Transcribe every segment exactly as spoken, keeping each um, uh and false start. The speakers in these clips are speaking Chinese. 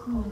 嗯，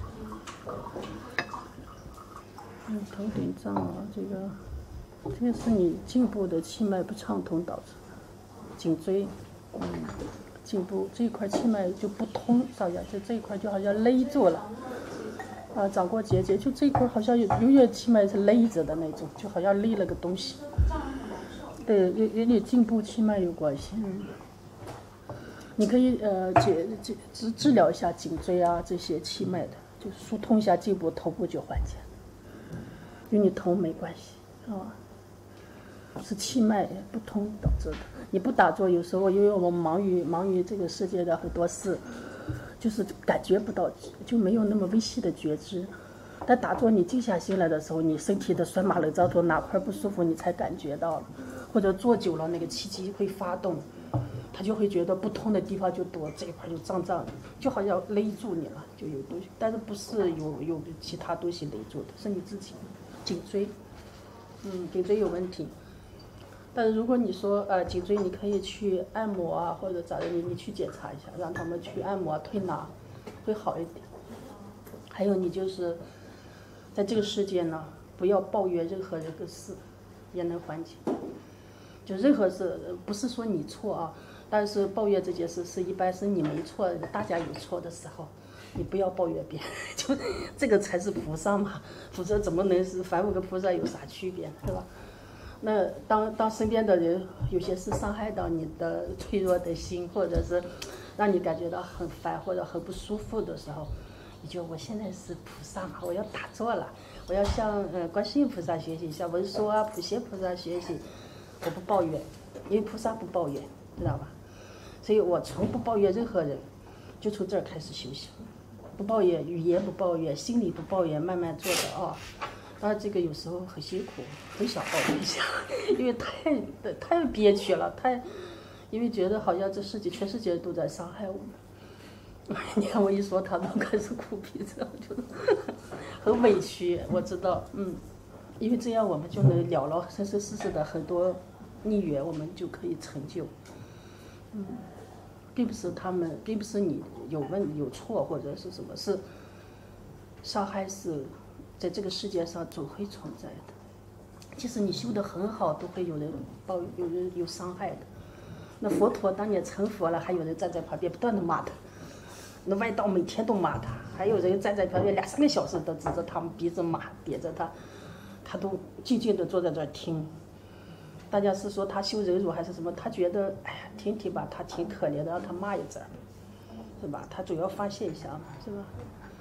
嗯，头顶胀啊，这个，这个是你颈部的气脉不畅通导致的，颈椎，嗯，颈部这一块气脉就不通，少下就这一块就好像勒住了。啊，长过结节，就这一块好像有有点气脉是勒着的那种，就好像勒了个东西。对，有有点颈部气脉有关系。嗯，你可以呃解解治治疗一下颈椎啊这些气脉的，就疏通一下颈部、头部就缓解。与你头没关系啊，是气脉不通导致的。你不打坐，有时候因为我们忙于忙于这个世界的很多事。就是感觉不到，就没有那么微细的觉知。但打坐你静下心来的时候，你身体的酸麻冷胀痛哪块不舒服，你才感觉到了。或者坐久了，那个气机会发动，他就会觉得不通的地方就多，这一块就胀胀的，就好像勒住你了，就有东西。但是不是有有其他东西勒住的，是你自己颈椎，嗯，颈椎有问题。但是如果你说呃颈椎你可以去按摩啊或者咋的，你你去检查一下，让他们去按摩推拿，会好一点。还有你就是在这个世界呢，不要抱怨任何人的事，也能缓解。就任何事不是说你错啊，但是抱怨这件事是一般是你没错，大家有错的时候，你不要抱怨别人，就这个才是菩萨嘛，否则怎么能是凡夫跟菩萨有啥区别，对吧？那当当身边的人有些事伤害到你的脆弱的心，或者是让你感觉到很烦或者很不舒服的时候，你就我现在是菩萨嘛，我要打坐了，我要向呃观世音菩萨学习，向文殊啊普贤菩萨学习，我不抱怨，因为菩萨不抱怨，知道吧？所以我从不抱怨任何人，就从这儿开始修行，不抱怨，语言不抱怨，心里不抱怨，慢慢做的啊。当然这个有时候很辛苦，很想抱怨一下，因为太太憋屈了，太，因为觉得好像这世界全世界都在伤害我们。你看我一说，他们开始哭鼻子，我觉得很委屈。我知道，嗯，因为这样我们就能了了生生世世的很多逆缘，我们就可以成就。嗯，并不是他们，并不是你有问有错或者是什么，是伤害是。在这个世界上总会存在的，即使你修得很好，都会有人报有人有伤害的。那佛陀当年成佛了，还有人站在旁边不断的骂他，那外道每天都骂他，还有人站在旁边两三个小时都指着他们鼻子骂，点着他，他都静静的坐在这儿听。大家是说他修忍辱还是什么？他觉得哎呀，听听吧，他挺可怜的，让他骂一阵，是吧？他总要发泄一下嘛，是吧？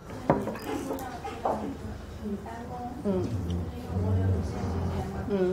嗯嗯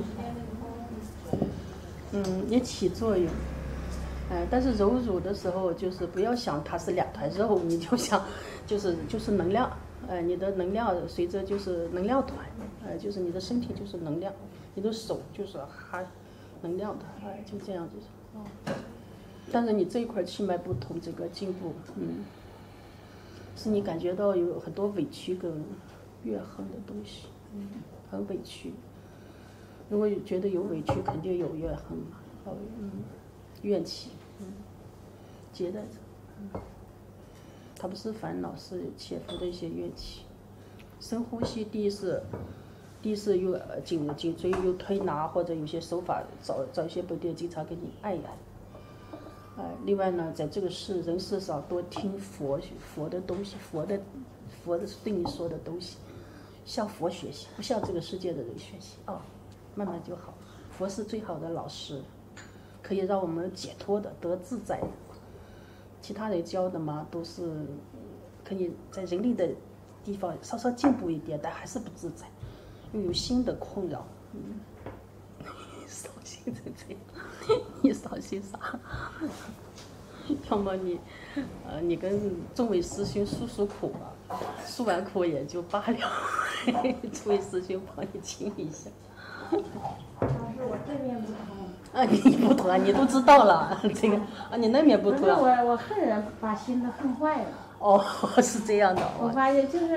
嗯，也起作用。哎、呃，但是揉乳的时候，就是不要想它是两团肉，你就想，就是就是能量，哎、呃，你的能量随着就是能量团，哎、呃，就是你的身体就是能量，你的手就是哈能量的，哎、呃，就这样子。哦。但是你这一块气脉不通，这个颈部，嗯，是你感觉到有很多委屈跟怨恨的东西，嗯，很委屈。如果觉得有委屈，肯定有怨恨嘛，嗯，怨气，嗯，结在这，嗯，它不是烦恼，是潜伏的一些怨气。深呼吸，第一是，第一是有颈颈椎有推拿或者有些手法，找找一些本地经常给你按一按。呃，另外呢，在这个世人世上多听佛佛的东西，佛的佛的对你说的东西，向佛学习，不向这个世界的人学习啊、哦，慢慢就好。佛是最好的老师，可以让我们解脱的、得自在的。其他人教的嘛，都是可以在人力的地方稍稍进步一点，但还是不自在，又有新的困扰。嗯，伤心成这样，你伤心啥？要么你，呃，你跟众位师兄诉诉苦吧，诉完苦也就罢了，众位师兄帮你清一下。 老师，我这面不通。 啊，你不通啊，你都知道了，这个啊，你那面不通、啊。 不是我，我恨人把心都恨坏了。 哦，是这样的。 我发现就是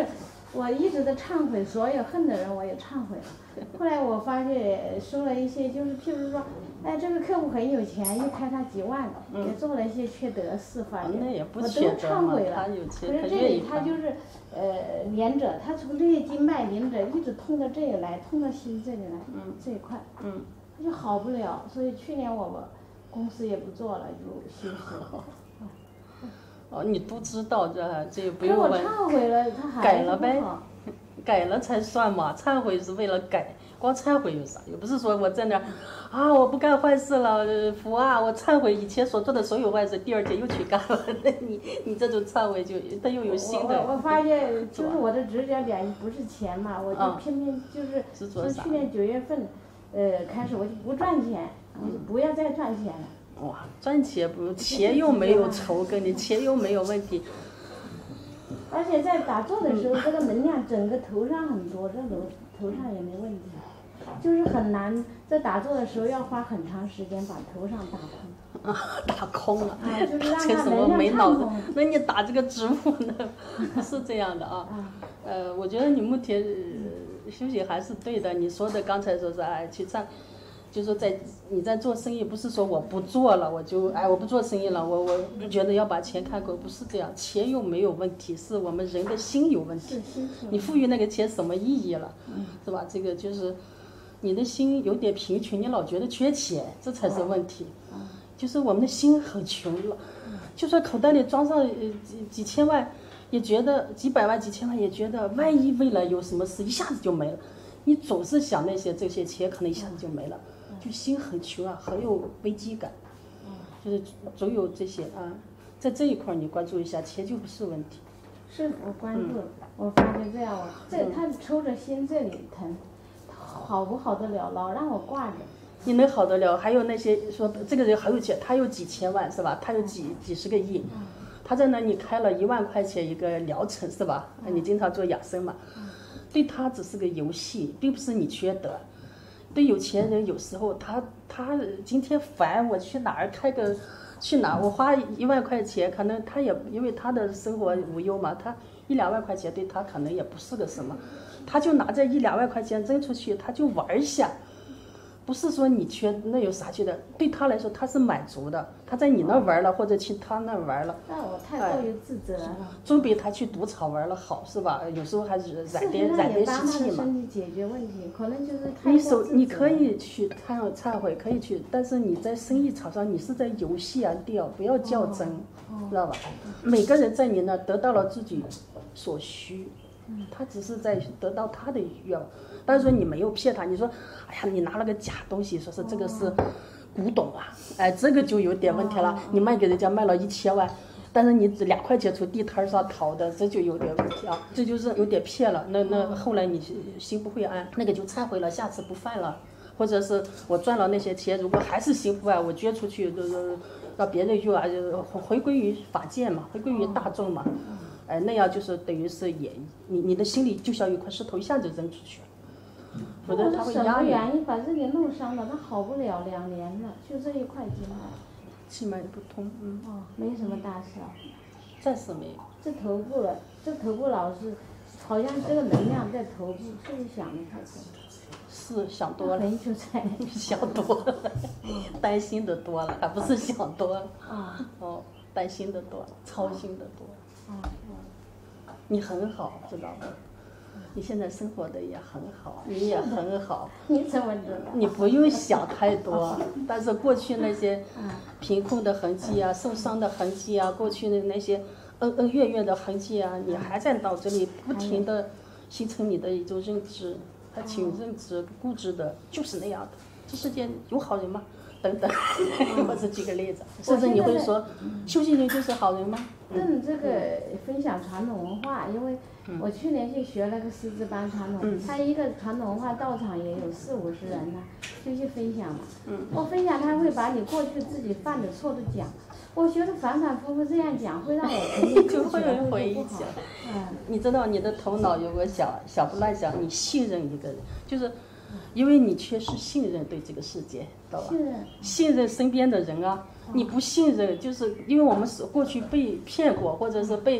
我一直都忏悔，所有恨的人我也忏悔了。后来我发现说了一些，就是譬如说，哎，这个客户很有钱，一开他几万，嗯、也做了一些缺德事，反正、 嗯、我都忏悔了。可是这里他就是，呃，连着，他从这些经脉连着，一直通到这里来，通到心这里来， 嗯、 这一块， 嗯， 他就好不了。所以去年我们公司也不做了，就休息了。 哦，你都知道这这也不用问。 可我忏悔了，他还改了呗，改了才算嘛。忏悔是为了改，光忏悔有啥？又不是说我在那儿啊，我不干坏事了，佛啊，我忏悔以前所做的所有坏事，第二天又去干了。那你你这种忏悔就他又有新的。 我我发现就是我的直接点不是钱嘛，我就偏偏就是从去年九月份，呃开始我就不赚钱，我就不要再赚钱了。 哇，赚钱不钱又没有仇跟你，钱又没有问题。 而且在打坐的时候，这个能量整个头上很多，这头头上也没问题，就是很难在打坐的时候要花很长时间把头上打空。 啊，打空了， 啊，就是让这什么没脑子？ 那那你打这个植物呢？不是这样的啊。呃，我觉得你目前、呃、休息还是对的。你说的刚才说是哎去上。就说在你在做生意，不是说我不做了，我就哎我不做生意了，我我觉得要把钱看够，不是这样，钱又没有问题，是我们人的心有问题。你赋予那个钱什么意义了，是吧？这个就是你的心有点贫穷，你老觉得缺钱，这才是问题。就是我们的心很穷了，就算口袋里装上几几千万，也觉得几百万、几千万，也觉得万一未来有什么事，一下子就没了。你总是想那些这些钱，可能一下子就没了。就心很穷啊，很有危机感，就是总有这些啊，在这一块你关注一下，钱就不是问题。 是我关注，嗯、我发现这样，我这他抽着心这里疼，好不好得了，老让我挂着。 你能好得了？还有那些说这个人很有钱，他有几千万是吧？他有几几十个亿，他在那里开了一万块钱一个疗程是吧？你经常做养生嘛，对他只是个游戏，并不是你缺德。对有钱人，有时候他他今天烦我去哪儿开个，去哪儿我花一万块钱，可能他也因为他的生活无忧嘛，他一两万块钱对他可能也不是个什么，他就拿这一两万块钱扔出去，他就玩一下。不是说你缺，那有啥缺的？对他来说，他是满足的。他在你那玩了，或者去他那玩了， 那我太过于自责了。 总比他去赌场玩了好，是吧？有时候还是染点染点习气嘛。 身体解决问题，可能就是你手你可以去忏忏悔，可以去，但是你在生意场上，你是在游戏啊，调不要较真，哦、知道吧？每个人在你那得到了自己所需。他只是在得到他的愿望，但是说你没有骗他，你说，哎呀，你拿了个假东西，说是这个是古董啊，哎，这个就有点问题了。你卖给人家卖了一千万，但是你只两块钱从地摊上淘的，这就有点问题啊，这就是有点骗了。那那后来你心不会安，那个就忏悔了，下次不犯了。或者是我赚了那些钱，如果还是心不安，我捐出去，就是让别人用啊，就回归于法界嘛，回归于大众嘛。哎，那样就是等于是也，你你的心里就像有块石头一下子扔出去，否则他会压你。 什么原因把这里弄伤了？他好不了两年了，就这一块经脉。 气脉不通，嗯。 哦，没什么大事啊。 暂时没有。 这头部了，这头部老是，好像这个能量在头部，是不是想的太多？ 是想多了。 就在想多了，担心的多了，还不是想多了。 啊。 哦，担心的多，操心的多。 啊。 你很好，知道吗？你现在生活的也很好，你也很好。 你怎么知道？ 你不用想太多，但是过去那些贫困的痕迹啊、受伤的痕迹啊、过去的那些恩恩怨怨的痕迹啊，你还在脑子里不停的形成你的一种认知，还挺认知固执的，就是那样的。这世界有好人吗？等等，我只举个例子，甚至你会说，修行人就是好人吗？ 跟这个分享传统文化，因为我去年去学了个师资班传统，他一个传统文化道场也有四五十人呢，就去分享嘛。我分享他会把你过去自己犯的错都讲，我觉得反反复复这样讲会让我就会有回忆起来。嗯，你知道你的头脑有个小小不乱想，你信任一个人，就是因为你缺失信任对这个世界，知道吧？信任信任身边的人啊。你不信任，就是因为我们是过去被骗过，或者是被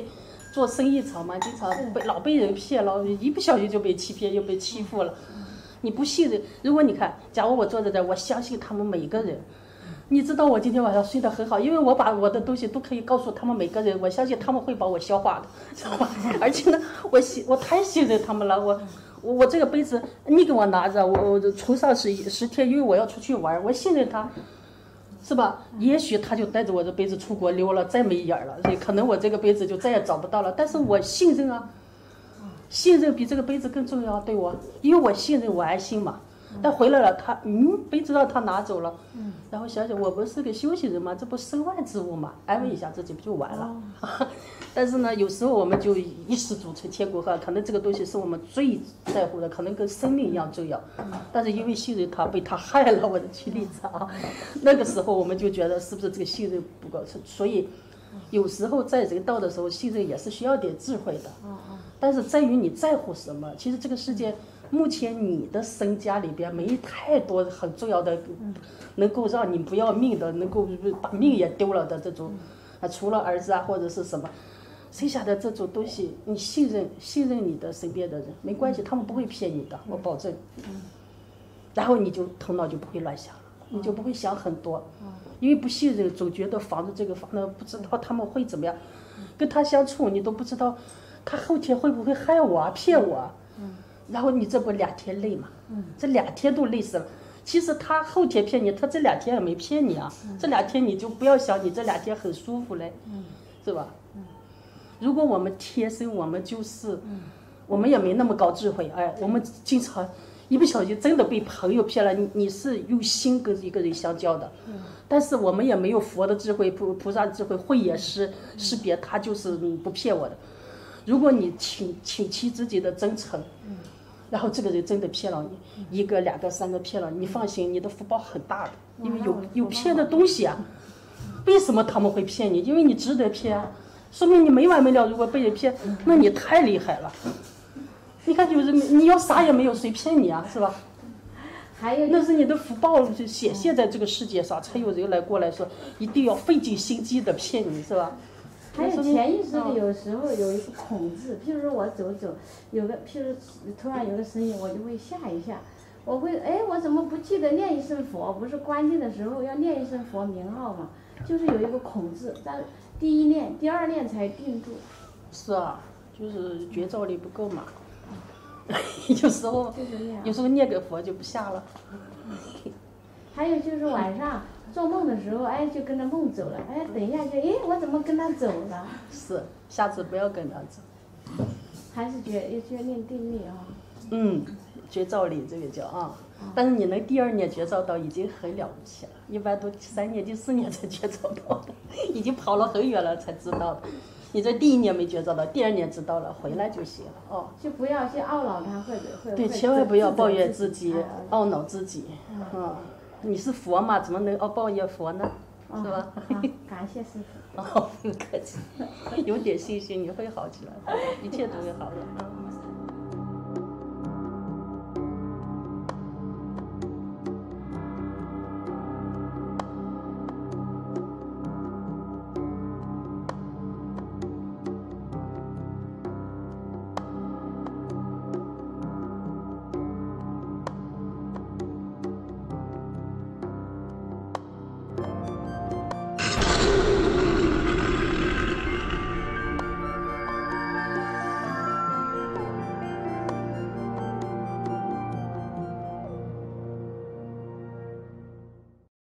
做生意场嘛，经常被老被人骗了，一不小心就被欺骗，又被欺负了。你不信任，如果你看，假如我坐在这儿，我相信他们每个人。你知道我今天晚上睡得很好，因为我把我的东西都可以告诉他们每个人，我相信他们会把我消化的，知道吧？而且呢，我信我太信任他们了，我我我这个杯子你给我拿着，我我存上十十天，因为我要出去玩，我信任他，是吧？也许他就带着我这杯子出国溜了，再没影儿了，所以可能我这个杯子就再也找不到了。但是我信任啊，信任比这个杯子更重要，对我，因为我信任我安心嘛。但回来了，他嗯，杯子让他拿走了，嗯，然后想想我不是个修行人嘛，这不身外之物嘛，安慰一下自己不就完了？哦、但是呢，有时候我们就一失足成千古恨，可能这个东西是我们最在乎的，可能跟生命一样重要，但是因为信任他被他害了，我的举例子啊，那个时候我们就觉得是不是这个信任不够，所以有时候在人道的时候，信任也是需要点智慧的，但是在于你在乎什么。其实这个世界。目前你的身家里边没太多很重要的，能够让你不要命的，能够把命也丢了的这种，啊，除了儿子啊或者是什么，剩下的这种东西，你信任信任你的身边的人，没关系，他们不会骗你的，我保证。然后你就头脑就不会乱想了，你就不会想很多，因为不信任，总觉得防着这个防着，不知道他们会怎么样，跟他相处你都不知道，他后天会不会害我啊，骗我啊。然后你这不两天累嘛？嗯，这两天都累死了。其实他后天骗你，他这两天也没骗你啊。嗯、这两天你就不要想你这两天很舒服嘞，嗯、是吧？嗯、如果我们天生我们就是，嗯、我们也没那么高智慧，哎，我们经常一不小心真的被朋友骗了。你你是用心跟一个人相交的，嗯、但是我们也没有佛的智慧、菩菩萨智慧，慧眼识识别他就是不骗我的。如果你请请其自己的真诚。嗯然后这个人真的骗了你，一个、两个、三个骗了你，放心，你的福报很大的，因为有有骗的东西啊。为什么他们会骗你？因为你值得骗啊，说明你没完没了。如果被人骗，那你太厉害了。你看，有人你要啥也没有，谁骗你啊？是吧？ 还有， 那是你的福报就显现在这个世界上，才有人来过来说，一定要费尽心机的骗你，是吧？ 还有潜意识里有时候有一个恐惧，譬如说我走走，有个譬如突然有个声音，我就会吓一下，我会哎我怎么不记得念一声佛？不是关键的时候要念一声佛名号嘛？就是有一个恐惧，但第一念、第二念才定住。 是啊，就是觉照力不够嘛。有时候有时候念个佛就不下了。 还有就是晚上。做梦的时候，哎，就跟着梦走了，哎，等一下就，哎，我怎么跟他走了？ 是，下次不要跟他走。 还是觉要觉念定力啊。 嗯，觉照力这个叫啊，嗯、但是你能第二年觉照到已经很了不起了，一般都第三年、第四年才觉照到的，已经跑了很远了才知道的。你这第一年没觉照到，第二年知道了，回来就行了哦。 就不要去懊恼他或者会。 对，千万不要抱怨自己、懊恼自己，嗯。嗯你是佛嘛？怎么能哦抱怨佛呢？ 哦、 是吧？ 感谢师傅。 哦，不客气，有点信心你会好起来，一切都会好的。